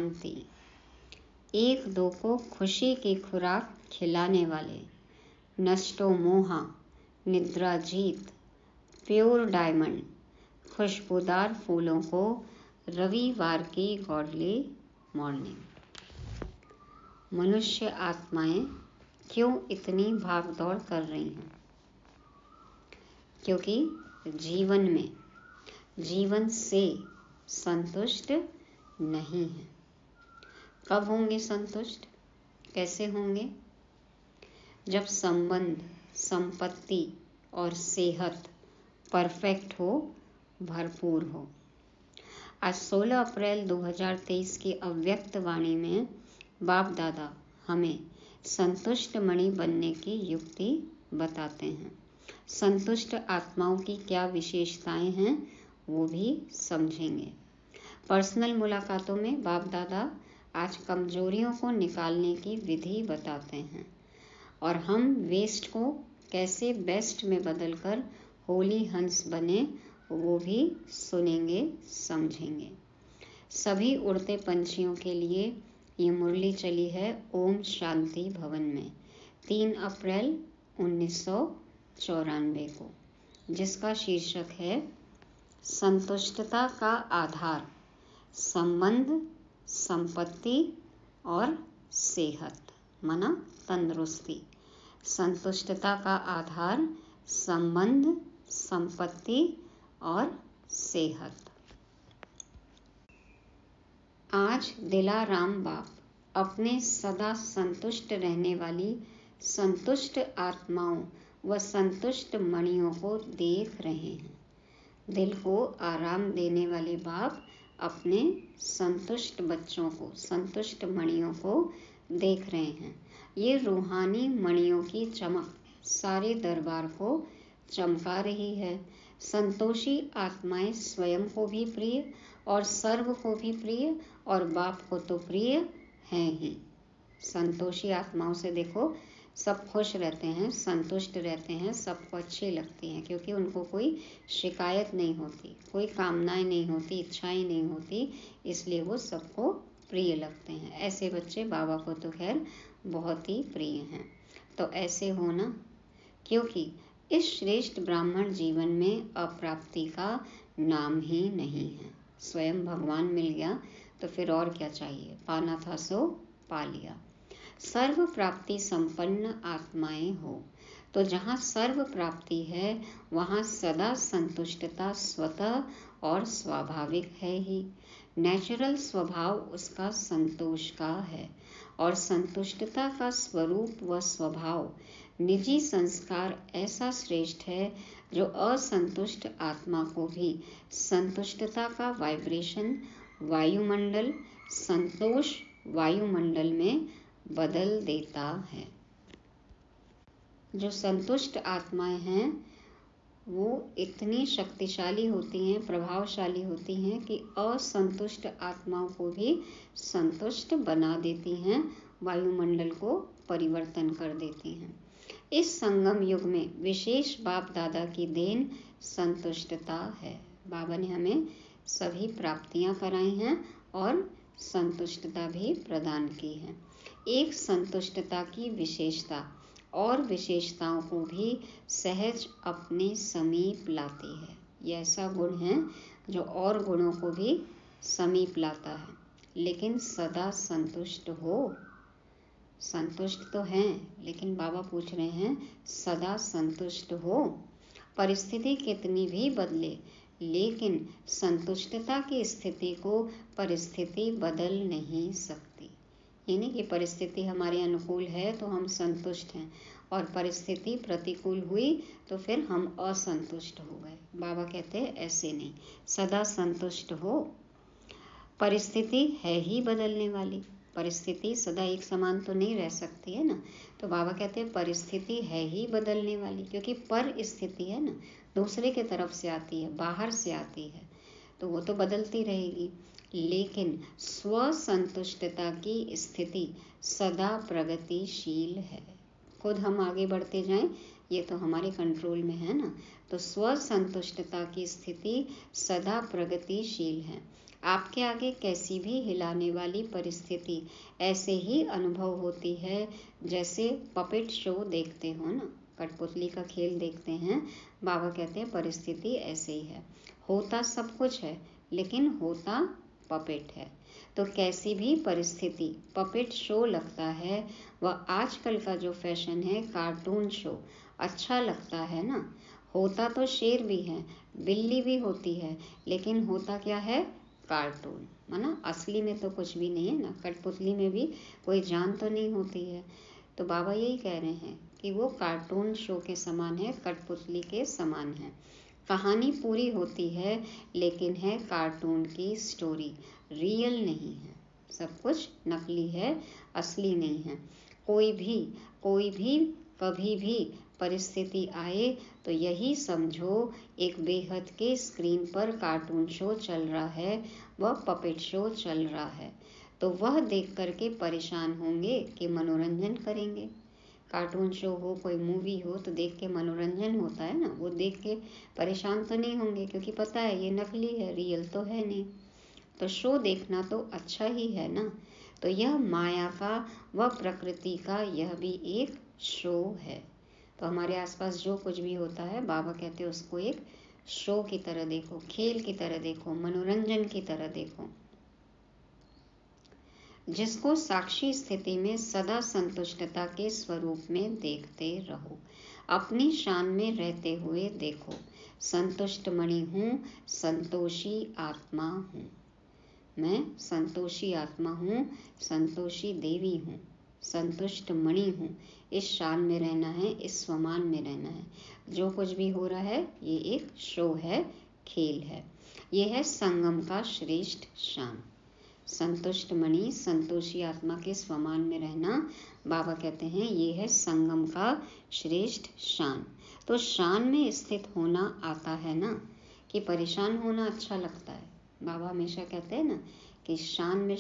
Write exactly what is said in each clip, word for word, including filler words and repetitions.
शांति, एक दो को खुशी की खुराक खिलाने वाले, नष्टो मोहा, निद्रा जीत, प्योर डायमंड, खुशबूदार फूलों को रविवार की गॉडली मॉर्निंग। मनुष्य आत्माएं क्यों इतनी भागदौड़ कर रही हैं? क्योंकि जीवन में जीवन से संतुष्ट नहीं है। कब होंगे संतुष्ट? कैसे होंगे? जब संबंध, संपत्ति और सेहत परफेक्ट हो, भरपूर हो। आज सोलह अप्रैल दो हज़ार तेईस की अव्यक्त वाणी में बाप दादा हमें संतुष्ट मणि बनने की युक्ति बताते हैं। संतुष्ट आत्माओं की क्या विशेषताएं हैं वो भी समझेंगे। पर्सनल मुलाकातों में बाप दादा आज कमजोरियों को निकालने की विधि बताते हैं और हम वेस्ट को कैसे बेस्ट में बदलकर होली हंस बने वो भी सुनेंगे, समझेंगे। सभी उड़ते पंछियों के लिए ये मुरली चली है ओम शांति भवन में तीन अप्रैल उन्नीस सौ चौरानवे को, जिसका शीर्षक है संतुष्टता का आधार, संबंध, संपत्ति और सेहत, मना तंदुरुस्ती। संतुष्टता का आधार, संबंध, संपत्ति और सेहत। आज दिलाराम बाप अपने सदा संतुष्ट रहने वाली संतुष्ट आत्माओं व संतुष्ट मणियों को देख रहे हैं। दिल को आराम देने वाले बाप अपने संतुष्ट बच्चों को, संतुष्ट मणियों को देख रहे हैं। ये रूहानी मणियों की चमक सारे दरबार को चमका रही है। संतोषी आत्माएं स्वयं को भी प्रिय और सर्व को भी प्रिय और बाप को तो प्रिय हैं ही। संतोषी आत्माओं से देखो सब खुश रहते हैं, संतुष्ट रहते हैं, सबको अच्छी लगती हैं क्योंकि उनको कोई शिकायत नहीं होती, कोई कामनाएं नहीं होती, इच्छाएं नहीं होती, इसलिए वो सबको प्रिय लगते हैं। ऐसे बच्चे बाबा को तो खैर बहुत ही प्रिय हैं। तो ऐसे होना, क्योंकि इस श्रेष्ठ ब्राह्मण जीवन में अप्राप्ति का नाम ही नहीं है। स्वयं भगवान मिल गया तो फिर और क्या चाहिए, पाना था सो पा लिया। सर्व प्राप्ति संपन्न आत्माएं हो तो जहाँ सर्व प्राप्ति है वहाँ सदा संतुष्टता स्वतः और स्वाभाविक है ही। नेचुरल स्वभाव उसका संतोष का है और संतुष्टता का स्वरूप व स्वभाव निजी संस्कार ऐसा श्रेष्ठ है जो असंतुष्ट आत्मा को भी संतुष्टता का वाइब्रेशन वायुमंडल, संतोष वायुमंडल में बदल देता है। जो संतुष्ट आत्माएं हैं वो इतनी शक्तिशाली होती हैं, प्रभावशाली होती हैं कि असंतुष्ट आत्माओं को भी संतुष्ट बना देती हैं, वायुमंडल को परिवर्तन कर देती हैं। इस संगम युग में विशेष बाप दादा की देन संतुष्टता है। बाबा ने हमें सभी प्राप्तियां कराई हैं और संतुष्टता भी प्रदान की है। एक संतुष्टता की विशेषता और विशेषताओं को भी सहज अपने समीप लाती है। यह ऐसा गुण है जो और गुणों को भी समीप लाता है, लेकिन सदा संतुष्ट हो। संतुष्ट तो हैं, लेकिन बाबा पूछ रहे हैं सदा संतुष्ट हो। परिस्थिति कितनी भी बदले, लेकिन संतुष्टता की स्थिति को परिस्थिति बदल नहीं सकती। यानी कि परिस्थिति हमारे अनुकूल है तो हम संतुष्ट हैं और परिस्थिति प्रतिकूल हुई तो फिर हम असंतुष्ट हो गए। बाबा कहते हैं ऐसे नहीं, सदा संतुष्ट हो। परिस्थिति है ही बदलने वाली, परिस्थिति सदा एक समान तो नहीं रह सकती है ना। तो बाबा कहते हैं परिस्थिति है ही बदलने वाली, क्योंकि पर स्थिति है ना, दूसरे के तरफ से आती है, बाहर से आती है, तो वो तो बदलती रहेगी। लेकिन स्वसंतुष्टता की स्थिति सदा प्रगतिशील है। खुद हम आगे बढ़ते जाएं ये तो हमारे कंट्रोल में है ना। तो स्वसंतुष्टता की स्थिति सदा प्रगतिशील है। आपके आगे कैसी भी हिलाने वाली परिस्थिति ऐसे ही अनुभव होती है जैसे पपेट शो देखते हो ना, कठपुतली का खेल देखते हैं। बाबा कहते हैं परिस्थिति ऐसे ही है, होता सब कुछ है लेकिन होता पपेट है। तो कैसी भी परिस्थिति पपेट शो लगता है। वह आजकल का जो फैशन है कार्टून शो अच्छा लगता है ना। होता तो शेर भी है, बिल्ली भी होती है, लेकिन होता क्या है, कार्टून, है ना। असली में तो कुछ भी नहीं है ना, कठपुतली में भी कोई जान तो नहीं होती है। तो बाबा यही कह रहे हैं कि वो कार्टून शो के समान है, कठपुतली के समान है। कहानी पूरी होती है लेकिन है कार्टून की स्टोरी, रियल नहीं है। सब कुछ नकली है, असली नहीं है। कोई भी कोई भी कभी भी परिस्थिति आए तो यही समझो एक बेहद के स्क्रीन पर कार्टून शो चल रहा है, वह पपेट शो चल रहा है। तो वह देख करके परेशान होंगे कि मनोरंजन करेंगे। कार्टून शो हो, कोई मूवी हो तो देख के मनोरंजन होता है ना, वो देख के परेशान तो नहीं होंगे क्योंकि पता है ये नकली है, रियल तो है नहीं। तो शो देखना तो अच्छा ही है ना। तो यह माया का व प्रकृति का यह भी एक शो है। तो हमारे आसपास जो कुछ भी होता है बाबा कहते हैं उसको एक शो की तरह देखो, खेल की तरह देखो, मनोरंजन की तरह देखो, जिसको साक्षी स्थिति में सदा संतुष्टता के स्वरूप में देखते रहो। अपनी शान में रहते हुए देखो, संतुष्ट मणि हूँ, संतोषी आत्मा हूँ। मैं संतोषी आत्मा हूँ, संतोषी देवी हूँ, संतुष्ट मणि हूँ। इस शान में रहना है, इस स्वमान में रहना है। जो कुछ भी हो रहा है ये एक शो है, खेल है। ये है संगम का श्रेष्ठ शान। संतुष्ट मणि, संतोषी आत्मा के स्वमान में रहना, बाबा कहते हैं ये है संगम का श्रेष्ठ शान। तो शान में स्थित होना आता है ना, कि परेशान होना अच्छा लगता है। बाबा हमेशा कहते हैं ना कि शान में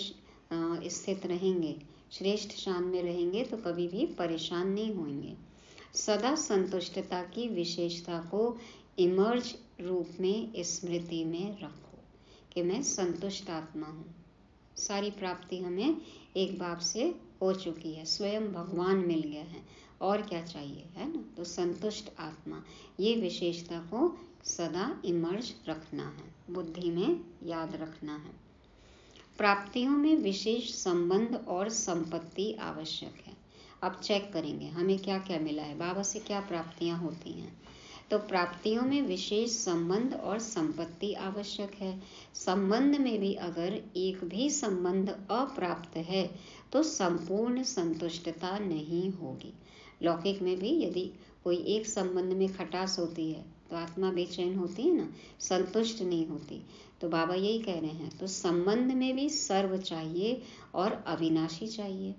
स्थित रहेंगे, श्रेष्ठ शान में रहेंगे तो कभी भी परेशान नहीं होंगे। सदा संतुष्टता की विशेषता को इमर्ज रूप में स्मृति में रखो कि मैं संतुष्ट आत्मा हूँ। सारी प्राप्ति हमें एक बाप से हो चुकी है, स्वयं भगवान मिल गया है, और क्या चाहिए, है ना। तो संतुष्ट आत्मा, ये विशेषता को सदा इमर्ज रखना है, बुद्धि में याद रखना है। प्राप्तियों में विशेष संबंध और संपत्ति आवश्यक है। अब चेक करेंगे हमें क्या क्या मिला है, बाबा से क्या प्राप्तियां होती हैं। तो प्राप्तियों में विशेष संबंध और संपत्ति आवश्यक है। संबंध में भी अगर एक भी संबंध अप्राप्त है तो संपूर्ण संतुष्टता नहीं होगी। लौकिक में भी यदि कोई एक संबंध में खटास होती है तो आत्मा बेचैन होती है ना, संतुष्ट नहीं होती। तो बाबा यही कह रहे हैं, तो संबंध में भी सर्व चाहिए और अविनाशी चाहिए।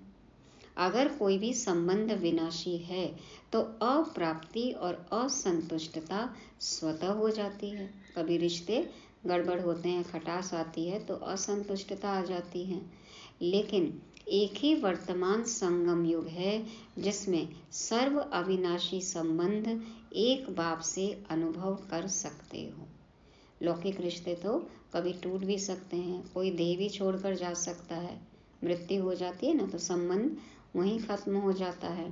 अगर कोई भी संबंध विनाशी है तो अप्राप्ति और असंतुष्टता स्वतः हो जाती है। कभी रिश्ते गड़बड़ होते हैं, खटास आती है तो असंतुष्टता आ जाती है। लेकिन एक ही वर्तमान संगम युग है जिसमें सर्व अविनाशी संबंध एक बाप से अनुभव कर सकते हो। लौकिक रिश्ते तो कभी टूट भी सकते हैं, कोई देह भी छोड़कर जा सकता है, मृत्यु हो जाती है ना, तो संबंध वहीं खत्म हो जाता है।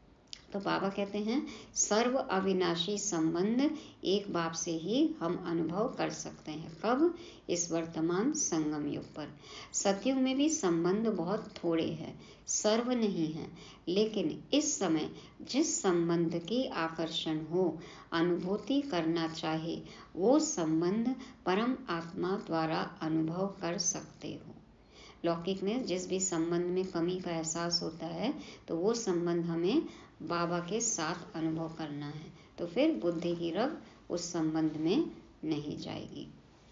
तो बाबा कहते हैं सर्व अविनाशी संबंध एक बाप से ही हम अनुभव कर सकते हैं। कब? इस वर्तमान संगम युग पर। सतयुग में भी संबंध बहुत थोड़े हैं, सर्व नहीं है, लेकिन इस समय जिस संबंध की आकर्षण हो, अनुभूति करना चाहे, वो संबंध परम आत्मा द्वारा अनुभव कर सकते हो। लौकिक में जिस भी संबंध में कमी का एहसास होता है तो वो संबंध हमें बाबा के साथ अनुभव करना है, तो फिर बुद्धि की रग उस संबंध में नहीं जाएगी।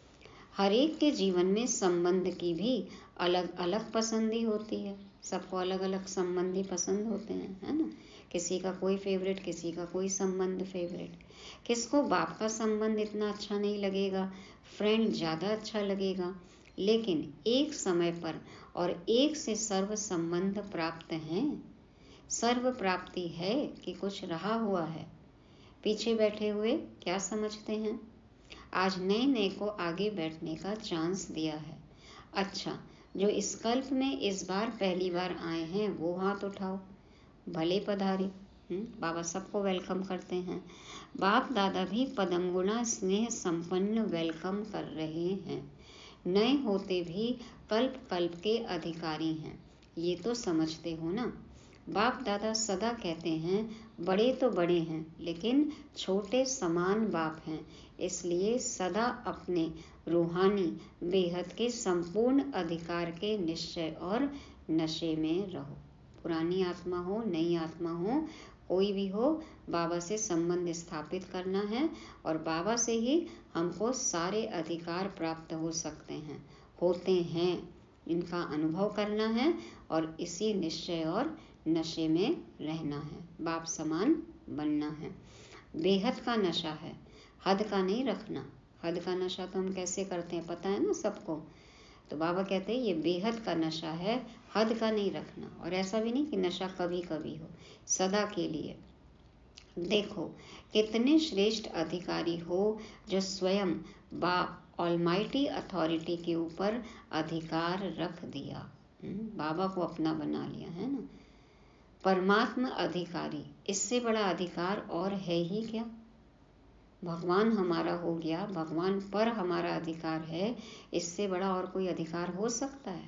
हर एक के जीवन में संबंध की भी अलग अलग पसंदी होती है। सबको अलग अलग संबंधी पसंद होते हैं, है ना। किसी का कोई फेवरेट, किसी का कोई संबंध फेवरेट। किसको बाप का संबंध इतना अच्छा नहीं लगेगा, फ्रेंड ज़्यादा अच्छा लगेगा। लेकिन एक समय पर और एक से सर्व संबंध प्राप्त हैं। सर्व प्राप्ति है कि कुछ रहा हुआ है। पीछे बैठे हुए क्या समझते हैं, आज नए नए को आगे बैठने का चांस दिया है। अच्छा, जो इस कल्प में इस बार पहली बार आए हैं वो हाथ उठाओ, भले पधारे। बाबा सबको वेलकम करते हैं। बाप दादा भी पदम गुणा स्नेह संपन्न वेलकम कर रहे हैं। नए होते भी कल्प कल्प के अधिकारी हैं, ये तो समझते हो ना। बाप दादा सदा कहते हैं बड़े तो बड़े हैं लेकिन छोटे समान बाप हैं, इसलिए सदा अपने रूहानी बेहद के संपूर्ण अधिकार के निश्चय और नशे में रहो। पुरानी आत्मा हो, नई आत्मा हो, कोई भी हो, बाबा से संबंध स्थापित करना है और बाबा से ही हमको सारे अधिकार प्राप्त हो सकते हैं, होते हैं, इनका अनुभव करना है और इसी निश्चय और नशे में रहना है, बाप समान बनना है। बेहद का नशा है, हद का नहीं रखना। हद का नशा तो हम कैसे करते हैं पता है ना सबको। तो बाबा कहते हैं ये बेहद का नशा है, हद का नहीं रखना। और ऐसा भी नहीं कि नशा कभी कभी हो, सदा के लिए। देखो कितने श्रेष्ठ अधिकारी हो जो स्वयं बाप ऑलमाइटी अथॉरिटी के ऊपर अधिकार रख दिया, बाबा को अपना बना लिया है ना। परमात्मा अधिकारी, इससे बड़ा अधिकार और है ही क्या। भगवान हमारा हो गया, भगवान पर हमारा अधिकार है, इससे बड़ा और कोई अधिकार हो सकता है।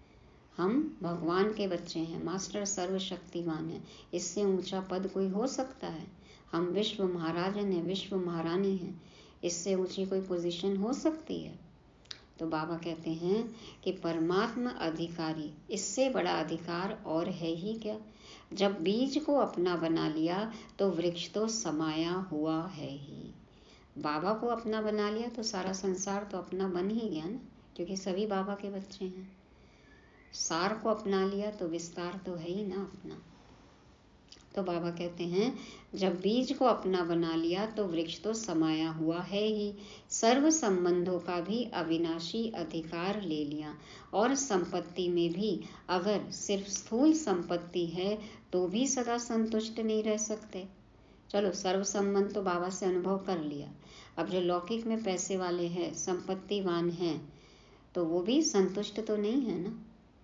हम भगवान के बच्चे हैं, मास्टर सर्वशक्तिमान है, इससे ऊंचा पद कोई हो सकता है। हम विश्व महाराजन हैं, विश्व महारानी हैं, इससे ऊंची कोई पोजीशन हो सकती है। तो बाबा कहते हैं कि परमात्मा अधिकारी, इससे बड़ा अधिकार और है ही क्या। जब बीज को अपना बना लिया तो वृक्ष तो समाया हुआ है ही। बाबा को अपना बना लिया तो सारा संसार तो अपना बन ही गया ना, क्योंकि सभी बाबा के बच्चे हैं। सार को अपना लिया तो विस्तार तो है ही ना अपना। तो बाबा कहते हैं जब बीज को अपना बना लिया तो वृक्ष तो समाया हुआ है ही। सर्व संबंधों का भी अविनाशी अधिकार ले लिया। और संपत्ति में भी अगर सिर्फ स्थूल संपत्ति है तो भी सदा संतुष्ट नहीं रह सकते। चलो सर्व संबंध तो बाबा से अनुभव कर लिया, अब जो लौकिक में पैसे वाले हैं, संपत्तिवान हैं, तो वो भी संतुष्ट तो नहीं है ना।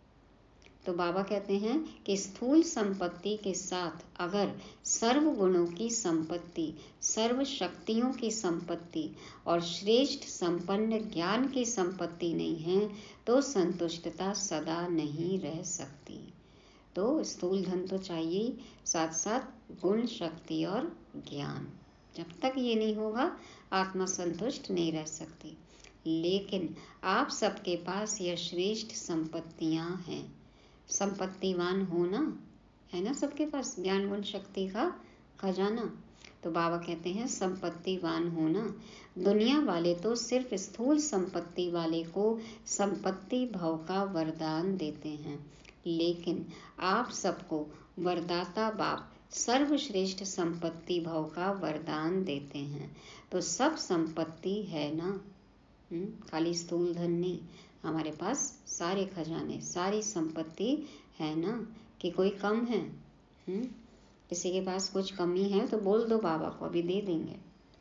तो बाबा कहते हैं कि स्थूल संपत्ति के साथ अगर सर्व गुणों की संपत्ति, सर्व शक्तियों की संपत्ति और श्रेष्ठ संपन्न ज्ञान की संपत्ति नहीं है तो संतुष्टता सदा नहीं रह सकती। तो स्थूल धन तो चाहिए, साथ साथ गुण, शक्ति और ज्ञान। जब तक ये नहीं होगा आत्मा संतुष्ट नहीं रह सकती। लेकिन आप सबके पास यह श्रेष्ठ संपत्तियां हैं। संपत्तिवान होना है ना सबके पास, ज्ञान गुण शक्ति का खजाना। तो बाबा कहते हैं संपत्तिवान होना। दुनिया वाले तो सिर्फ स्थूल संपत्ति वाले को संपत्ति भव का वरदान देते हैं, लेकिन आप सबको वरदाता बाप सर्वश्रेष्ठ संपत्ति भव का वरदान देते हैं। तो सब संपत्ति है ना, हुँ? खाली स्थूल धन नहीं, हमारे पास सारे खजाने, सारी संपत्ति है ना, कि कोई कम है। हुँ? किसी के पास कुछ कमी है तो बोल दो बाबा को, अभी दे देंगे।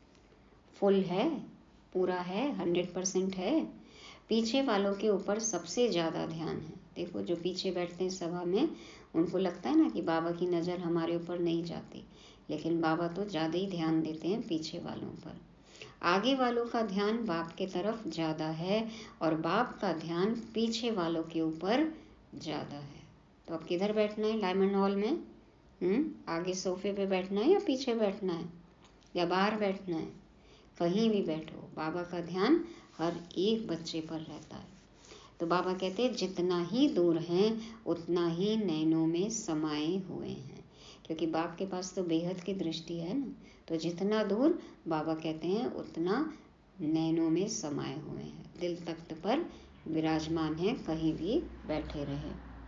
फुल है, पूरा है, हंड्रेड परसेंट है। पीछे वालों के ऊपर सबसे ज़्यादा ध्यान है। देखो जो पीछे बैठते हैं सभा में, उनको लगता है ना कि बाबा की नज़र हमारे ऊपर नहीं जाती, लेकिन बाबा तो ज़्यादा ही ध्यान देते हैं पीछे वालों पर। आगे वालों का ध्यान बाप के तरफ ज़्यादा है और बाप का ध्यान पीछे वालों के ऊपर ज़्यादा है। तो अब किधर बैठना है डायमंड हॉल में? हुँ? आगे सोफे पे बैठना है या पीछे बैठना है या बाहर बैठना है? कहीं भी बैठो, बाबा का ध्यान हर एक बच्चे पर रहता है। तो बाबा कहते हैं जितना ही दूर हैं उतना ही नैनों में समाये हुए हैं, क्योंकि बाप के पास तो बेहद की दृष्टि है ना। तो जितना दूर बाबा कहते हैं उतना नैनों में समाये हुए हैं, दिल तख्त पर विराजमान है, कहीं भी बैठे रहे।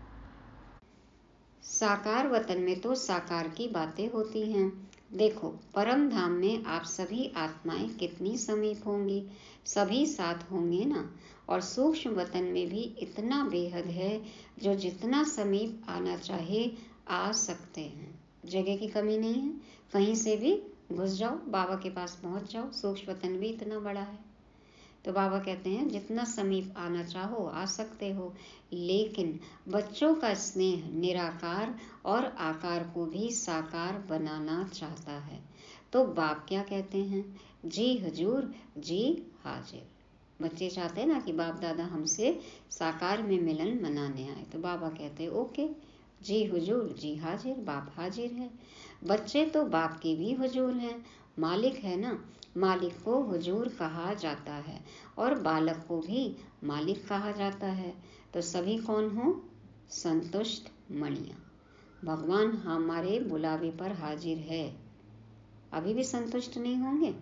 साकार वतन में तो साकार की बातें होती हैं। देखो परम धाम में आप सभी आत्माएं कितनी समीप होंगी, सभी साथ होंगे ना। और सूक्ष्म वतन में भी इतना बेहद है, जो जितना समीप आना चाहे आ सकते हैं, जगह की कमी नहीं है, कहीं से भी घुस जाओ, बाबा के पास पहुंच जाओ। सूक्ष्म वतन भी इतना बड़ा है, तो बाबा कहते हैं जितना समीप आना चाहो आ सकते हो, लेकिन बच्चों का स्नेह निराकार और आकार को भी साकार बनाना चाहता है। तो बाप क्या कहते हैं? जी हुजूर, जी हाजिर। बच्चे चाहते हैं ना कि बाप दादा हमसे साकार में मिलन मनाने आए, तो बाबा कहते हैं ओके, जी हुजूर, जी हाजिर, बाप हाजिर है। बच्चे तो बाप के भी हुजूर हैं, मालिक है ना, मालिक को हुजूर कहा जाता है और बालक को भी मालिक कहा जाता है। तो सभी कौन हो? संतुष्ट मणियाँ। भगवान हमारे बुलावे पर हाजिर है, अभी भी संतुष्ट नहीं होंगे?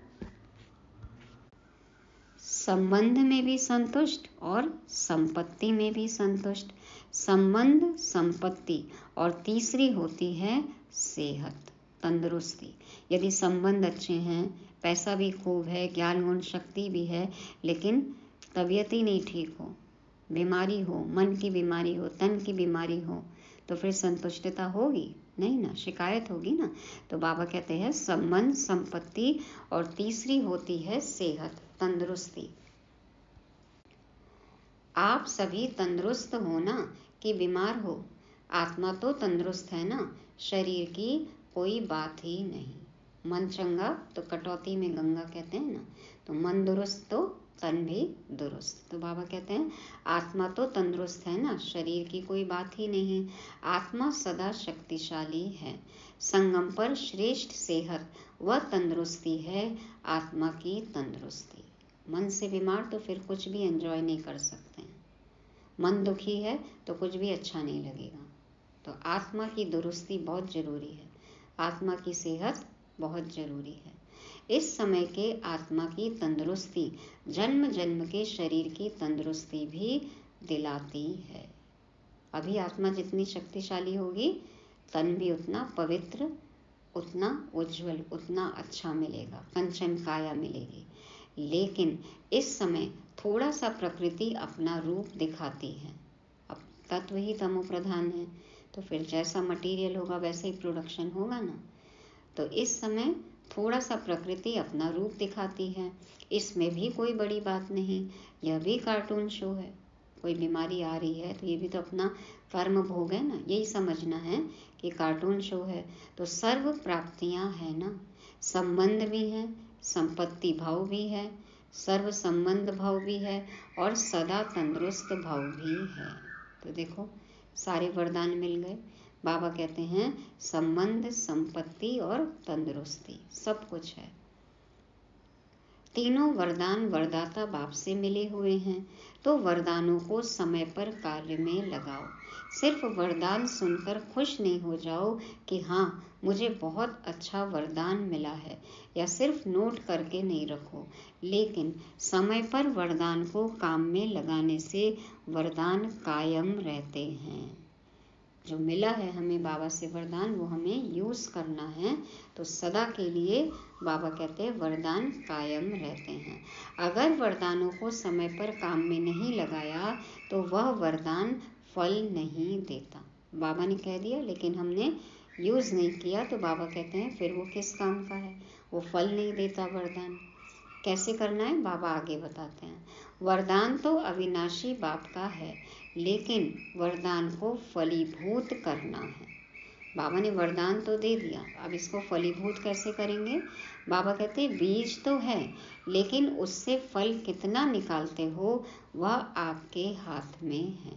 संबंध में भी संतुष्ट और संपत्ति में भी संतुष्ट। संबंध, संपत्ति और तीसरी होती है सेहत, तंदुरुस्ती। यदि संबंध अच्छे हैं, पैसा भी खूब है, ज्ञान गुण शक्ति भी है, लेकिन तबीयत ही नहीं ठीक हो, बीमारी हो, मन की बीमारी हो, तन की बीमारी हो, तो फिर संतुष्टता होगी नहीं ना, शिकायत होगी ना। तो बाबा कहते हैं संबंध, संपत्ति और तीसरी होती है सेहत, तंदुरुस्ती। आप सभी तंदुरुस्त हो ना कि बीमार हो? आत्मा तो तंदुरुस्त है ना, शरीर की कोई बात ही नहीं। मन चंगा तो कटौती में गंगा कहते हैं ना, तो मन दुरुस्त तो तन भी दुरुस्त। तो बाबा कहते हैं आत्मा तो तंदुरुस्त है ना, शरीर की कोई बात ही नहीं। आत्मा सदा शक्तिशाली है। संगम पर श्रेष्ठ सेहत व तंदुरुस्ती है आत्मा की तंदुरुस्ती। मन से बीमार तो फिर कुछ भी एंजॉय नहीं कर सकते हैं। मन दुखी है तो कुछ भी अच्छा नहीं लगेगा। तो आत्मा की दुरुस्ती बहुत ज़रूरी है, आत्मा की सेहत बहुत ज़रूरी है। इस समय के आत्मा की तंदुरुस्ती जन्म जन्म के शरीर की तंदुरुस्ती भी दिलाती है। अभी आत्मा जितनी शक्तिशाली होगी, तन भी उतना पवित्र, उतना उज्जवल, उतना अच्छा मिलेगा, कंचन काया मिलेगी। लेकिन इस समय थोड़ा सा प्रकृति अपना रूप दिखाती है। अब तत्व ही तमो प्रधान है, तो फिर जैसा मटेरियल होगा वैसे ही प्रोडक्शन होगा ना। तो इस समय थोड़ा सा प्रकृति अपना रूप दिखाती है, इसमें भी कोई बड़ी बात नहीं। यह भी कार्टून शो है। कोई बीमारी आ रही है तो ये भी तो अपना कर्म भोग है ना, यही समझना है कि कार्टून शो है। तो सर्व प्राप्तियां है ना, संबंध भी है, संपत्ति भाव भी है, सर्व संबंध भाव भी है और सदा तंदुरुस्त भाव भी है। तो देखो सारे वरदान मिल गए। बाबा कहते हैं संबंध, संपत्ति और तंदुरुस्ती सब कुछ है। तीनों वरदान वरदाता बाप से मिले हुए हैं, तो वरदानों को समय पर कार्य में लगाओ। सिर्फ वरदान सुनकर खुश नहीं हो जाओ कि हाँ मुझे बहुत अच्छा वरदान मिला है, या सिर्फ नोट करके नहीं रखो, लेकिन समय पर वरदान को काम में लगाने से वरदान कायम रहते हैं। जो मिला है हमें बाबा से वरदान, वो हमें यूज़ करना है, तो सदा के लिए बाबा कहते हैं वरदान कायम रहते हैं। अगर वरदानों को समय पर काम में नहीं लगाया तो वह वरदान फल नहीं देता। बाबा ने कह दिया लेकिन हमने यूज़ नहीं किया, तो बाबा कहते हैं फिर वो किस काम का है, वो फल नहीं देता वरदान। कैसे करना है बाबा आगे बताते हैं। वरदान तो अविनाशी बाप का है, लेकिन वरदान को फलीभूत करना है। बाबा ने वरदान तो दे दिया, अब इसको फलीभूत कैसे करेंगे? बाबा कहते हैं बीज तो है, लेकिन उससे फल कितना निकालते हो वह आपके हाथ में है।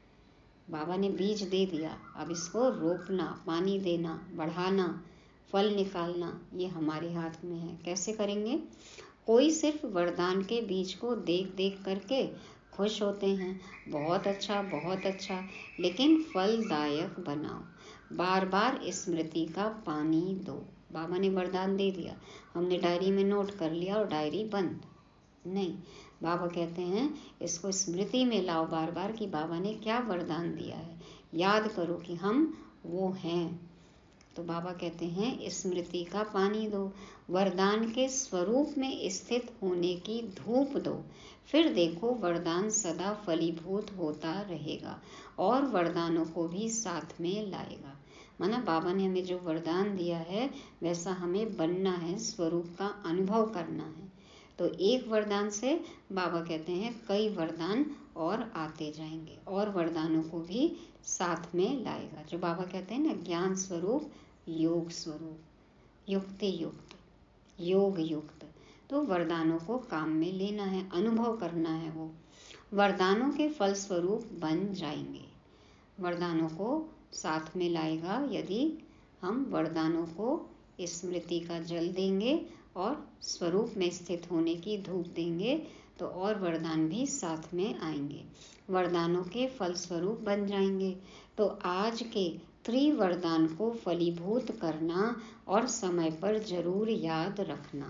बाबा ने बीज दे दिया, अब इसको रोपना, पानी देना, बढ़ाना, फल निकालना, ये हमारे हाथ में है। कैसे करेंगे? कोई सिर्फ वरदान के बीज को देख देख करके खुश होते हैं, बहुत अच्छा बहुत अच्छा, लेकिन फलदायक बनाओ। बार बार स्मृति का पानी दो। बाबा ने वरदान दे दिया, हमने डायरी में नोट कर लिया और डायरी बंद नहीं। बाबा कहते हैं इसको स्मृति में लाओ बार बार कि बाबा ने क्या वरदान दिया है, याद करो कि हम वो हैं। तो बाबा कहते हैं स्मृति का पानी दो, वरदान के स्वरूप में स्थित होने की धूप दो, फिर देखो वरदान सदा फलीभूत होता रहेगा और वरदानों को भी साथ में लाएगा। माना बाबा ने हमें जो वरदान दिया है वैसा हमें बनना है, स्वरूप का अनुभव करना है। तो एक वरदान से बाबा कहते हैं कई वरदान और आते जाएंगे और वरदानों को भी साथ में लाएगा। जो बाबा कहते हैं ना, ज्ञान स्वरूप, योग स्वरूप, युक्ति युक्त, योग युक्त। तो वरदानों को काम में लेना है, अनुभव करना है। वो वरदानों के फलस्वरूप बन जाएंगे। वरदानों को साथ में लाएगा यदि हम वरदानों को स्मृति का जल देंगे और स्वरूप में स्थित होने की धूप देंगे, तो और वरदान भी साथ में आएंगे, वरदानों के फलस्वरूप बन जाएंगे। तो आज के त्रिवरदान को फलीभूत करना और समय पर जरूर याद रखना।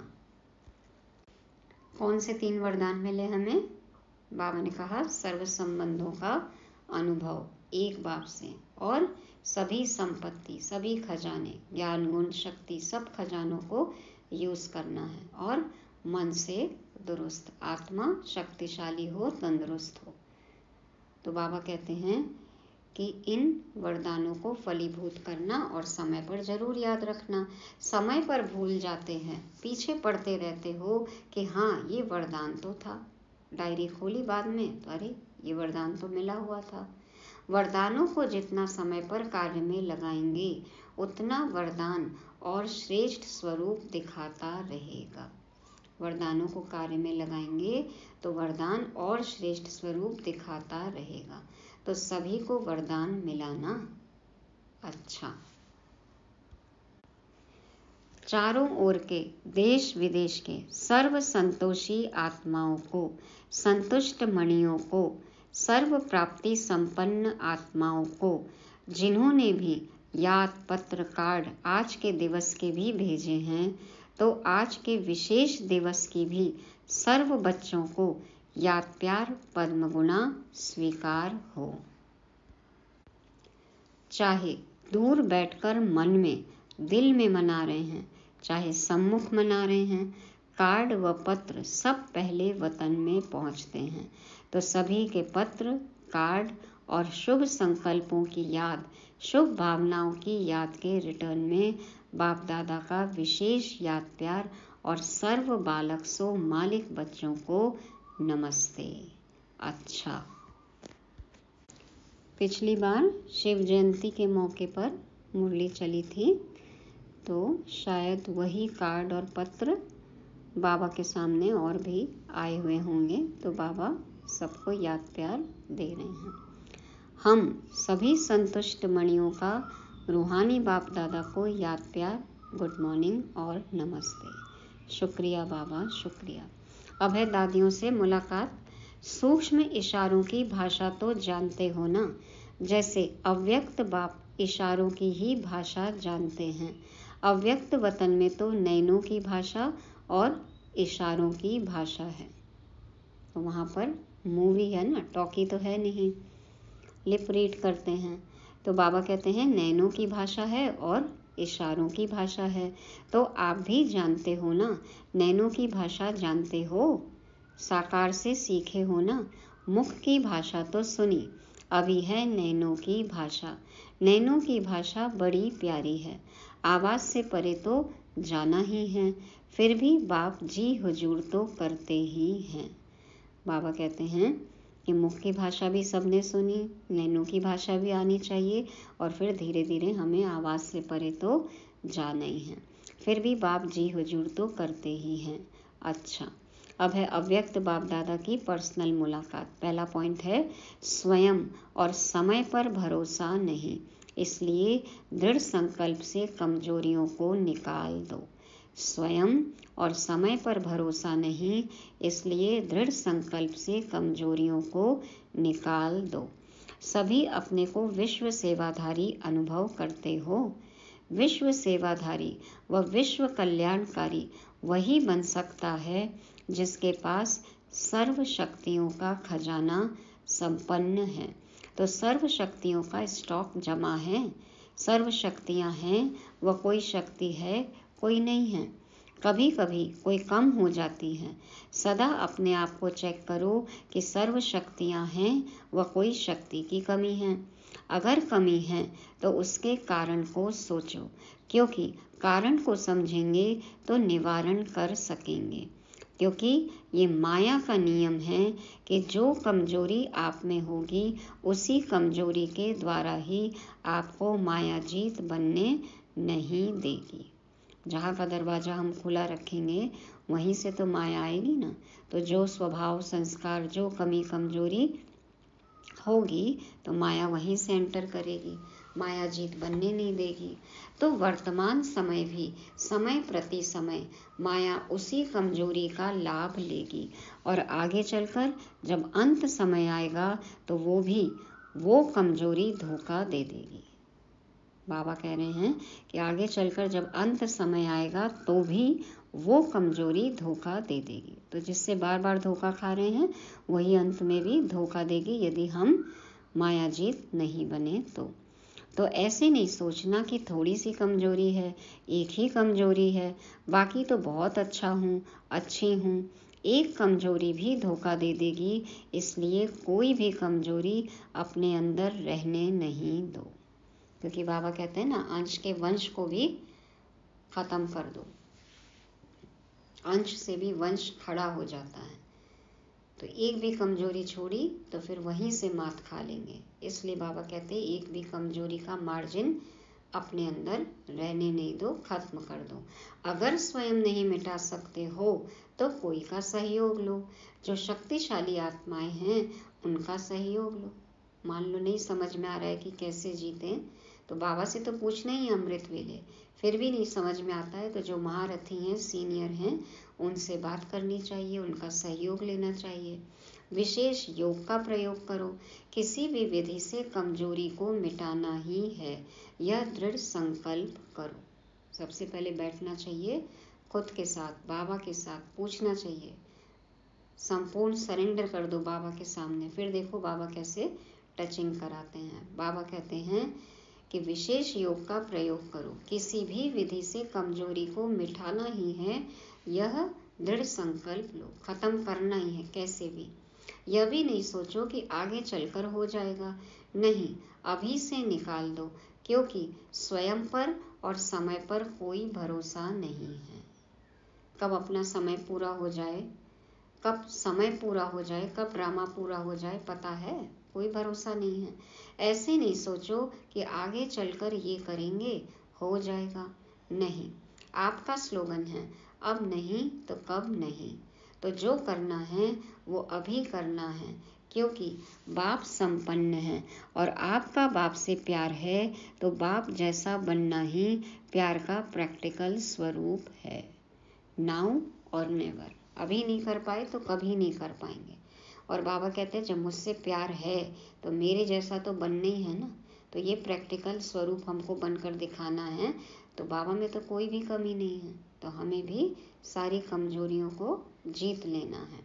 कौन से तीन वरदान मिले हमें? बाबा ने कहा सर्व संबंधों का अनुभव एक बाप से, और सभी संपत्ति, सभी खजाने, ज्ञान गुण शक्ति, सब खजानों को यूज करना है, और मन से दुरुस्त, आत्मा शक्तिशाली हो, तंदुरुस्त हो। तो बाबा कहते हैं कि इन वरदानों को फलीभूत करना और समय पर जरूर याद रखना। समय पर भूल जाते हैं, पीछे पड़ते रहते हो कि हाँ ये वरदान तो था, डायरी खोली बाद में तो अरे ये वरदान तो मिला हुआ था। वरदानों को जितना समय पर कार्य में लगाएंगे उतना वरदान और श्रेष्ठ स्वरूप दिखाता रहेगा। वरदानों को कार्य में लगाएंगे तो वरदान और श्रेष्ठ स्वरूप दिखाता रहेगा। तो सभी को वरदान मिलाना। अच्छा, चारों ओर के देश विदेश के सर्व संतोषी आत्माओं को, संतुष्ट मणियों को, सर्व प्राप्ति संपन्न आत्माओं को, जिन्होंने भी याद पत्र कार्ड आज के दिवस के भी भेजे हैं, तो आज के विशेष दिवस की भी सर्व बच्चों को याद प्यार पद्म गुणा स्वीकार हो। चाहे दूर बैठकर मन में दिल में मना रहे हैं, चाहे सम्मुख मना रहे हैं, कार्ड व पत्र सब पहले वतन में पहुंचते हैं। तो सभी के पत्र, कार्ड और शुभ संकल्पों की याद, शुभ भावनाओं की याद के रिटर्न में बाप दादा का विशेष याद प्यार और सर्व बालक सो मालिक बच्चों को नमस्ते। अच्छा, पिछली बार शिव जयंती के मौके पर मुरली चली थी, तो शायद वही कार्ड और पत्र बाबा के सामने और भी आए हुए होंगे। तो बाबा सबको याद प्यार दे रहे हैं। हम सभी संतुष्ट मणियों का रूहानी बाप दादा को याद प्यार, गुड मॉर्निंग और नमस्ते। शुक्रिया बाबा, शुक्रिया। अब है दादियों से मुलाकात। सूक्ष्म इशारों की भाषा तो जानते हो ना, जैसे अव्यक्त बाप इशारों की ही भाषा जानते हैं। अव्यक्त वतन में तो नैनों की भाषा और इशारों की भाषा है। तो वहाँ पर मूवी है ना, टॉकी तो है नहीं, लिप रीड करते हैं। तो बाबा कहते हैं नैनों की भाषा है और इशारों की भाषा है। तो आप भी जानते हो ना, नैनों की भाषा जानते हो, साकार से सीखे हो ना। मुख की भाषा तो सुनी, अभी है नैनों की भाषा। नैनों की भाषा बड़ी प्यारी है, आवाज़ से परे तो जाना ही है, फिर भी बाप जी हुजूर तो करते ही हैं। बाबा कहते हैं कि मुख की भाषा भी सबने सुनी, नैनों की भाषा भी आनी चाहिए, और फिर धीरे धीरे हमें आवाज़ से परे तो जाना ही है, फिर भी बाप जी हुजूर तो करते ही हैं। अच्छा, अब है अव्यक्त बाप दादा की पर्सनल मुलाकात। पहला पॉइंट है स्वयं और समय पर भरोसा नहीं, इसलिए दृढ़ संकल्प से कमजोरियों को निकाल दो। स्वयं और समय पर भरोसा नहीं, इसलिए दृढ़ संकल्प से कमजोरियों को निकाल दो। सभी अपने को विश्व सेवाधारी अनुभव करते हो। विश्व सेवाधारी व विश्व कल्याणकारी वही बन सकता है जिसके पास सर्व शक्तियों का खजाना संपन्न है। तो सर्व शक्तियों का स्टॉक जमा है, सर्व शक्तियाँ हैं, वह कोई शक्ति है कोई नहीं है। कभी कभी कोई कम हो जाती है। सदा अपने आप को चेक करो कि सर्व शक्तियाँ हैं व कोई शक्ति की कमी है। अगर कमी है तो उसके कारण को सोचो, क्योंकि कारण को समझेंगे तो निवारण कर सकेंगे। क्योंकि ये माया का नियम है कि जो कमजोरी आप में होगी उसी कमजोरी के द्वारा ही आपको माया जीत बनने नहीं देगी। जहाँ का दरवाज़ा हम खुला रखेंगे वहीं से तो माया आएगी ना। तो जो स्वभाव, संस्कार, जो कमी कमजोरी होगी तो माया वहीं से एंटर करेगी, माया जीत बनने नहीं देगी। तो वर्तमान समय भी समय प्रति समय माया उसी कमजोरी का लाभ लेगी और आगे चलकर जब अंत समय आएगा तो वो भी वो कमजोरी धोखा दे देगी। बाबा कह रहे हैं कि आगे चलकर जब अंत समय आएगा तो भी वो कमजोरी धोखा दे देगी। तो जिससे बार बार धोखा खा रहे हैं वही अंत में भी धोखा देगी यदि हम माया जीत नहीं बने तो। तो ऐसे नहीं सोचना कि थोड़ी सी कमजोरी है, एक ही कमजोरी है, बाकी तो बहुत अच्छा हूँ, अच्छी हूँ। एक कमजोरी भी धोखा दे देगी, इसलिए कोई भी कमजोरी अपने अंदर रहने नहीं दो। क्योंकि बाबा कहते हैं ना, अंश के वंश को भी खत्म कर दो, अंश से भी वंश खड़ा हो जाता है। तो एक भी कमजोरी छोड़ी तो फिर वहीं से मात खा लेंगे। इसलिए बाबा कहते हैं एक भी कमजोरी का मार्जिन अपने अंदर रहने नहीं दो, खत्म कर दो। अगर स्वयं नहीं मिटा सकते हो तो कोई का सहयोग लो, जो शक्तिशाली आत्माएं हैं उनका सहयोग लो। मान लो नहीं समझ में आ रहा है कि कैसे जीते, तो बाबा से तो पूछना ही अमृत वेले, फिर भी नहीं समझ में आता है तो जो महारथी हैं, सीनियर हैं, उनसे बात करनी चाहिए, उनका सहयोग लेना चाहिए। विशेष योग का प्रयोग करो, किसी भी विधि से कमजोरी को मिटाना ही है, यह दृढ़ संकल्प करो। सबसे पहले बैठना चाहिए खुद के साथ, बाबा के साथ पूछना चाहिए, संपूर्ण सरेंडर कर दो बाबा के सामने, फिर देखो बाबा कैसे टचिंग कराते हैं। बाबा कहते हैं कि विशेष योग का प्रयोग करो, किसी भी विधि से कमजोरी को मिटाना ही है, यह दृढ़ संकल्प लो, खत्म करना ही है कैसे भी। यह भी नहीं सोचो कि आगे चलकर हो जाएगा, नहीं, अभी से निकाल दो, क्योंकि स्वयं पर और समय पर कोई भरोसा नहीं है। कब अपना समय पूरा हो जाए, कब समय पूरा हो जाए, कब ड्रामा पूरा हो जाए पता है, कोई भरोसा नहीं है। ऐसे नहीं सोचो कि आगे चलकर ये करेंगे हो जाएगा, नहीं। आपका स्लोगन है अब नहीं तो कब नहीं, तो जो करना है वो अभी करना है, क्योंकि बाप संपन्न है और आपका बाप से प्यार है, तो बाप जैसा बनना ही प्यार का प्रैक्टिकल स्वरूप है। नाउ और नेवर, अभी नहीं कर पाए तो कभी नहीं कर पाएंगे। और बाबा कहते हैं जब मुझसे प्यार है तो मेरे जैसा तो बनना ही है ना, तो ये प्रैक्टिकल स्वरूप हमको बनकर दिखाना है। तो बाबा में तो कोई भी कमी नहीं है, तो हमें भी सारी कमजोरियों को जीत लेना है।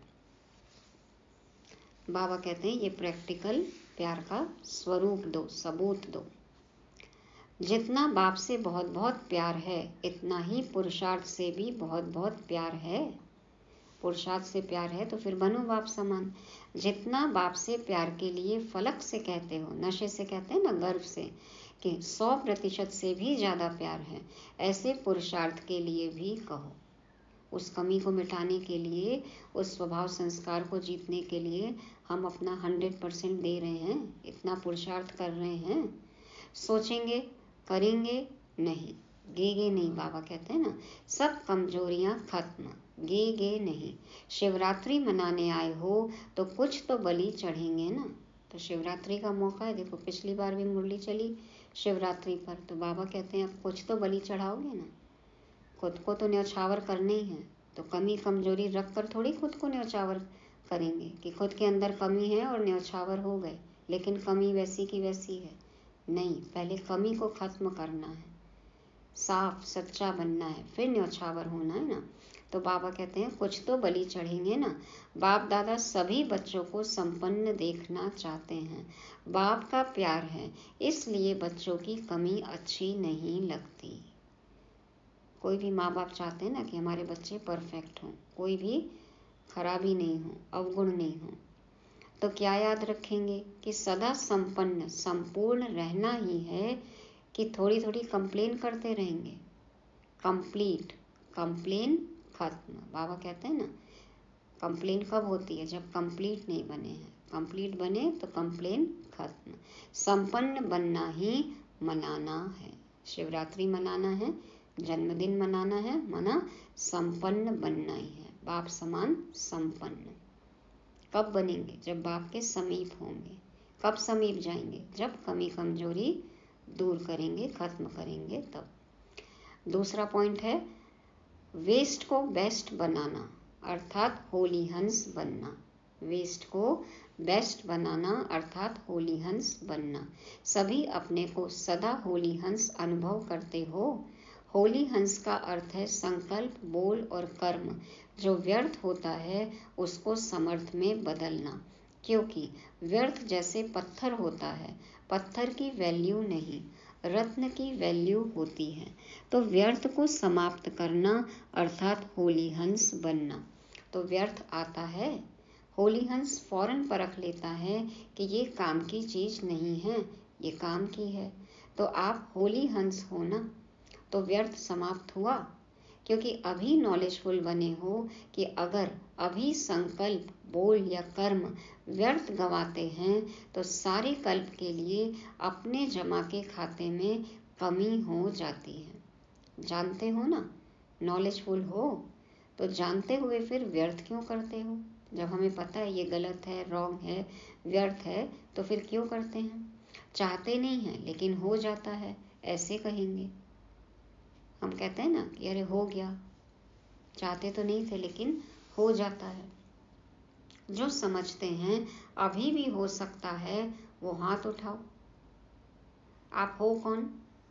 बाबा कहते हैं ये प्रैक्टिकल प्यार का स्वरूप दो, सबूत दो। जितना बाप से बहुत बहुत प्यार है इतना ही पुरुषार्थ से भी बहुत बहुत प्यार है। पुरुषार्थ से प्यार है तो फिर बनो बाप समान। जितना बाप से प्यार के लिए फलक से कहते हो, नशे से कहते हैं ना, गर्व से, कि सौ प्रतिशत से भी ज़्यादा प्यार है, ऐसे पुरुषार्थ के लिए भी कहो। उस कमी को मिटाने के लिए, उस स्वभाव संस्कार को जीतने के लिए हम अपना हंड्रेड परसेंट दे रहे हैं, इतना पुरुषार्थ कर रहे हैं। सोचेंगे करेंगे नहीं, गे गे नहीं। बाबा कहते हैं ना, सब कमजोरियां खत्म, गे गे नहीं। शिवरात्रि मनाने आए हो तो कुछ तो बलि चढ़ेंगे ना। तो शिवरात्रि का मौका है, देखो पिछली बार भी मुरली चली शिवरात्रि पर, तो बाबा कहते हैं अब कुछ तो बलि चढ़ाओगे ना। खुद को तो न्यौछावर करने ही है, तो कमी कमजोरी रख कर थोड़ी खुद को न्यौछावर करेंगे कि खुद के अंदर कमी है और न्यौछावर हो गए, लेकिन कमी वैसी की वैसी है। नहीं, पहले कमी को खत्म करना है, साफ सच्चा बनना है, फिर न्यौछावर होना है ना। तो बाबा कहते हैं कुछ तो बलि चढ़ेंगे ना। बाप दादा सभी बच्चों को संपन्न देखना चाहते हैं, बाप का प्यार है, इसलिए बच्चों की कमी अच्छी नहीं लगती। कोई भी माँ बाप चाहते हैं ना कि हमारे बच्चे परफेक्ट हों, कोई भी खराबी नहीं हो, अवगुण नहीं हो। तो क्या याद रखेंगे कि सदा संपन्न संपूर्ण रहना ही है, कि थोड़ी थोड़ी कंप्लेन करते रहेंगे। कंप्लीट, कंप्लेन खत्म। बाबा कहते हैं ना कंप्लेन कब होती है? जब कंप्लीट नहीं बने हैं। कंप्लीट बने तो कंप्लेन खत्म। संपन्न बनना ही मनाना है। शिवरात्रि मनाना है, जन्मदिन मनाना है, मना संपन्न बनना ही है। बाप समान संपन्न कब बनेंगे? जब बाप के समीप होंगे। कब समीप जाएंगे? जब कमी कमजोरी दूर करेंगे, खत्म करेंगे तब। दूसरा पॉइंट है वेस्ट को बेस्ट बनाना, अर्थात होली हंस बनना। वेस्ट को बेस्ट बनाना अर्थात होली हंस बनना। सभी अपने को सदा होली हंस अनुभव करते हो। होली हंस का अर्थ है संकल्प, बोल और कर्म जो व्यर्थ होता है उसको समर्थ में बदलना। क्योंकि व्यर्थ जैसे पत्थर होता है, पत्थर की वैल्यू नहीं, रत्न की वैल्यू होती है। तो व्यर्थ को समाप्त करना अर्थात होली हंस बनना। तो व्यर्थ आता है, होली हंस फौरन परख लेता है कि ये काम की चीज नहीं है, ये काम की है। तो आप होली हंस हो ना, तो व्यर्थ समाप्त हुआ। क्योंकि अभी नॉलेजफुल बने हो कि अगर अभी संकल्प, बोल या कर्म व्यर्थ गवाते हैं तो सारे कल्प के लिए अपने जमा के खाते में कमी हो जाती है। जानते हो ना, नॉलेजफुल हो तो जानते हुए फिर व्यर्थ क्यों करते हो? जब हमें पता है ये गलत है, रॉन्ग है, व्यर्थ है, तो फिर क्यों करते हैं? चाहते नहीं हैं लेकिन हो जाता है, ऐसे कहेंगे। हम कहते हैं ना कि अरे हो गया, चाहते तो नहीं थे लेकिन हो जाता है। जो समझते हैं अभी भी हो सकता है वो हाथ उठाओ। आप हो कौन?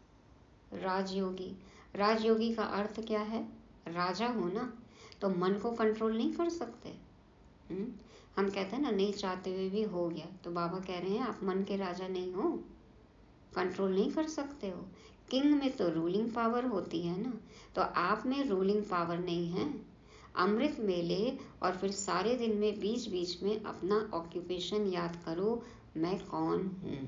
राजयोगी। राजयोगी का अर्थ क्या है? राजा हो ना, तो मन को कंट्रोल नहीं कर सकते। हुँ? हम कहते हैं ना नहीं चाहते हुए भी हो गया, तो बाबा कह रहे हैं आप मन के राजा नहीं हो, कंट्रोल नहीं कर सकते हो। किंग में तो रूलिंग पावर होती है ना, तो आप में रूलिंग पावर नहीं है। अमृत मेले और फिर सारे दिन में बीच बीच में अपना ऑक्यूपेशन याद करो, मैं कौन हूँ।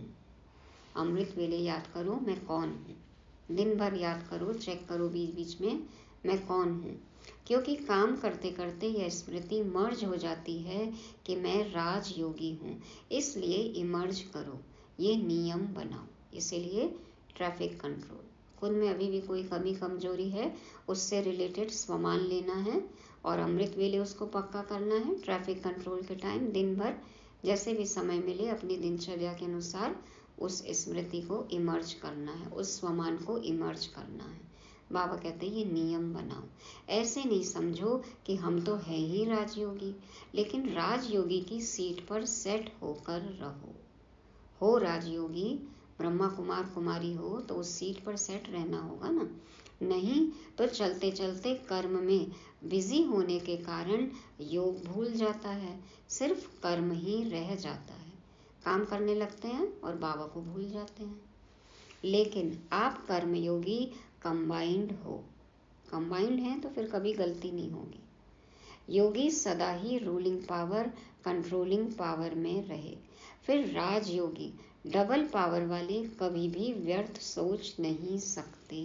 अमृत वेले याद करो मैं कौन हूँ। दिन भर याद करो, चेक करो बीच बीच में मैं कौन हूँ। क्योंकि काम करते करते यह स्मृति मर्ज हो जाती है कि मैं राजयोगी हूँ, इसलिए इमर्ज करो, ये नियम बनाओ। इसीलिए ट्रैफिक कंट्रोल, खुद में अभी भी कोई कमी कमजोरी है उससे रिलेटेड स्वमान लेना है और अमृत वेले उसको पक्का करना है। ट्रैफिक कंट्रोल के टाइम दिन भर जैसे भी समय मिले अपनी दिनचर्या के अनुसार उस स्मृति को इमर्ज करना है, उस स्वमान को इमर्ज करना है। बाबा कहते हैं ये नियम बनाओ। ऐसे नहीं समझो कि हम तो है ही राजयोगी, लेकिन राजयोगी की सीट पर सेट होकर रहो। हो राजयोगी, ब्रह्मा कुमार कुमारी हो तो उस सीट पर सेट रहना होगा ना, नहीं तो चलते चलते कर्म में बिजी होने के कारण योग भूल जाता है, सिर्फ कर्म ही रह जाता है। काम करने लगते हैं और बाबा को भूल जाते हैं। लेकिन आप कर्मयोगी कंबाइंड हो, कंबाइंड हैं तो फिर कभी गलती नहीं होगी। योगी सदा ही रूलिंग पावर, कंट्रोलिंग पावर में रहे। फिर राजयोगी डबल पावर वाले कभी भी व्यर्थ सोच नहीं सकते।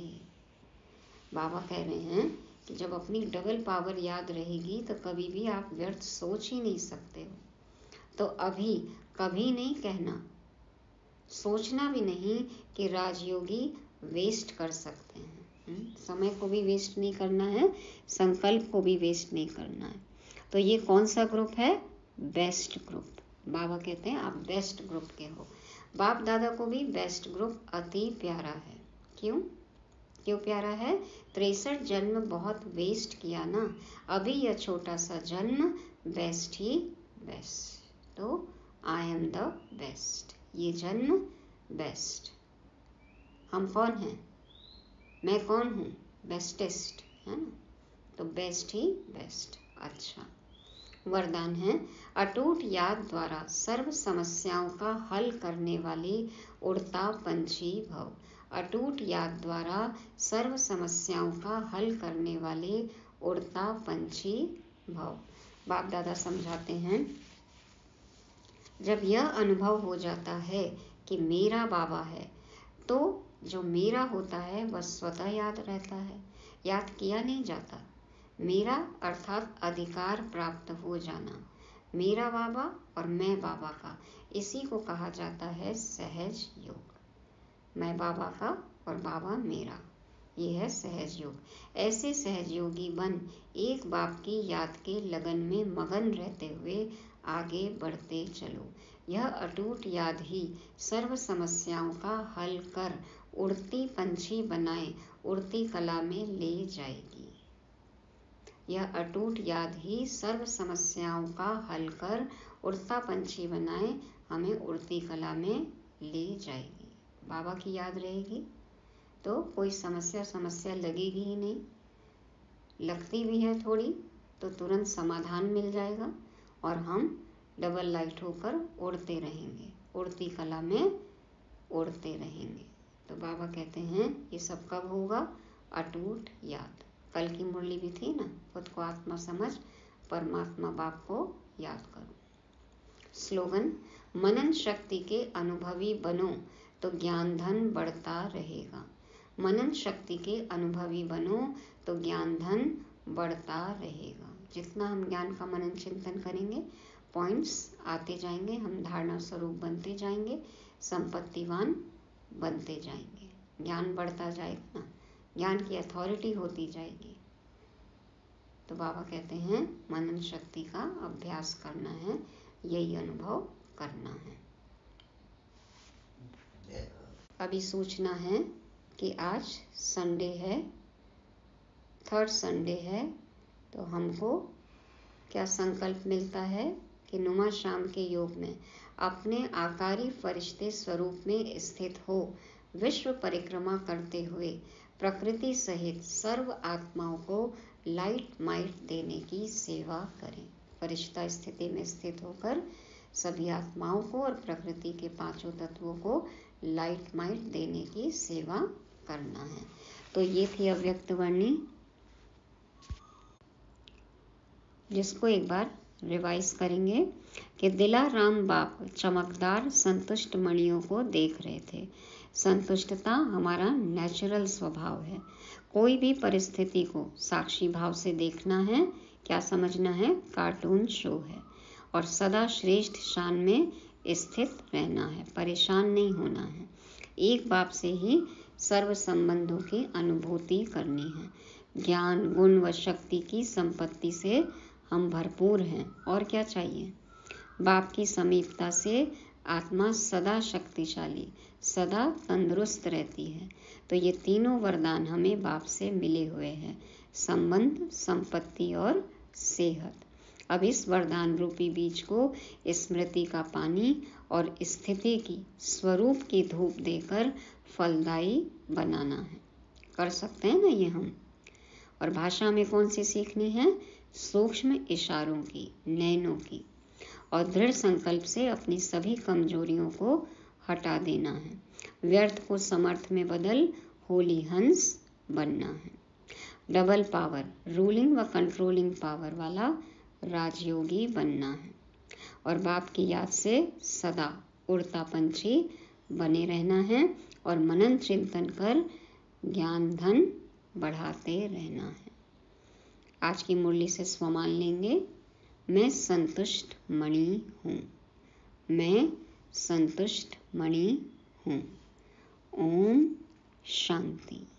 बाबा कह रहे हैं कि जब अपनी डबल पावर याद रहेगी तो कभी भी आप व्यर्थ सोच ही नहीं सकते हो। तो अभी कभी नहीं कहना, सोचना भी नहीं कि राजयोगी वेस्ट कर सकते हैं। हुँ? समय को भी वेस्ट नहीं करना है, संकल्प को भी वेस्ट नहीं करना है। तो ये कौन सा ग्रुप है? Best group. बाबा कहते हैं आप बेस्ट ग्रुप के हो। बाप दादा को भी बेस्ट ग्रुप अति प्यारा है। क्यों क्यों प्यारा है? तिरसठ जन्म बहुत वेस्ट किया ना, अभी यह छोटा सा जन्म बेस्ट ही बेस्ट। तो आई एम द बेस्ट, ये जन्म बेस्ट। हम कौन हैं? मैं कौन हूँ? बेस्टेस्ट, है ना, तो बेस्ट ही बेस्ट। अच्छा, वरदान है अटूट याद द्वारा सर्व समस्याओं का हल करने वाले उड़ता पंछी भव। अटूट याद द्वारा सर्व समस्याओं का हल करने वाले उड़ता पंछी भव। बाप दादा समझाते हैं जब यह अनुभव हो जाता है कि मेरा बाबा है तो जो मेरा होता है वह स्वतः याद रहता है, याद किया नहीं जाता। मेरा अर्थात अधिकार प्राप्त हो जाना। मेरा बाबा और मैं बाबा का, इसी को कहा जाता है सहज योग। मैं बाबा का और बाबा मेरा, ये है सहज योग। ऐसे सहज योगी बन एक बाप की याद के लगन में मगन रहते हुए आगे बढ़ते चलो। यह अटूट याद ही सर्व समस्याओं का हल कर उड़ती पंछी बनाए उड़ती कला में ले जाएगी। यह अटूट याद ही सर्व समस्याओं का हल कर उड़ता पंछी बनाए हमें उड़ती कला में ले जाएगी। बाबा की याद रहेगी तो कोई समस्या समस्या लगेगी ही नहीं, लगती भी है थोड़ी तो तुरंत समाधान मिल जाएगा और हम डबल लाइट होकर उड़ते रहेंगे, उड़ती कला में उड़ते रहेंगे। तो बाबा कहते हैं ये सब कब होगा? अटूट याद। कल की मुरली भी थी ना, खुद को आत्मा समझ परमात्मा बाप को याद करो। स्लोगन, मनन शक्ति के अनुभवी बनो तो ज्ञान धन बढ़ता रहेगा। मनन शक्ति के अनुभवी बनो तो ज्ञान धन बढ़ता रहेगा। जितना हम ज्ञान का मनन चिंतन करेंगे पॉइंट्स आते जाएंगे, हम धारणा स्वरूप बनते जाएंगे, संपत्तिवान बनते जाएंगे, ज्ञान बढ़ता जाएगा ना, ज्ञान की अथॉरिटी होती जाएगी। तो बाबा कहते हैं मनन शक्ति का अभ्यास करना है, यही अनुभव करना है। अभी सोचना है कि आज संडे है, थर्ड संडे है, तो हमको क्या संकल्प मिलता है कि नुमा शाम के योग में अपने आकारी फरिश्ते स्वरूप में स्थित हो विश्व परिक्रमा करते हुए प्रकृति सहित सर्व आत्माओं को लाइट माइट देने की सेवा करें। फरिश्ता स्थिति में स्थित होकर सभी आत्माओं को और प्रकृति के पांचों तत्वों को लाइट माइट देने की सेवा करना है। तो ये थी अव्यक्त वाणी, जिसको एक बार रिवाइज करेंगे कि दिलाराम बाप चमकदार संतुष्ट मणियों को देख रहे थे। संतुष्टता हमारा नेचुरल स्वभाव है। कोई भी परिस्थिति को साक्षी भाव से देखना है, क्या समझना है, कार्टून शो है, और सदा श्रेष्ठ शान में स्थित रहना है, परेशान नहीं होना है। एक बाप से ही सर्व संबंधों की अनुभूति करनी है। ज्ञान गुण व शक्ति की संपत्ति से हम भरपूर हैं, और क्या चाहिए। बाप की समीपता से आत्मा सदा शक्तिशाली, सदा तंदुरुस्त रहती है। तो ये तीनों वरदान हमें बाप से मिले हुए हैं, संबंध, संपत्ति और सेहत। अब इस वरदान रूपी बीज को स्मृति का पानी और स्थिति की स्वरूप की धूप देकर फलदायी बनाना है। कर सकते हैं ना ये हम। और भाषा में कौन सी सीखनी है? सूक्ष्म इशारों की, नैनों की, और दृढ़ संकल्प से अपनी सभी कमजोरियों को हटा देना है। व्यर्थ को समर्थ में बदल होली हंस बनना है। डबल पावर, रूलिंग व कंट्रोलिंग पावर वाला राजयोगी बनना है। और बाप की याद से सदा उड़ता पंछी बने रहना है और मनन चिंतन कर ज्ञान धन बढ़ाते रहना है। आज की मुरली से स्वमान लेंगे, मैं संतुष्ट मणि हूँ, मैं संतुष्ट मणि हूँ। ओम शांति।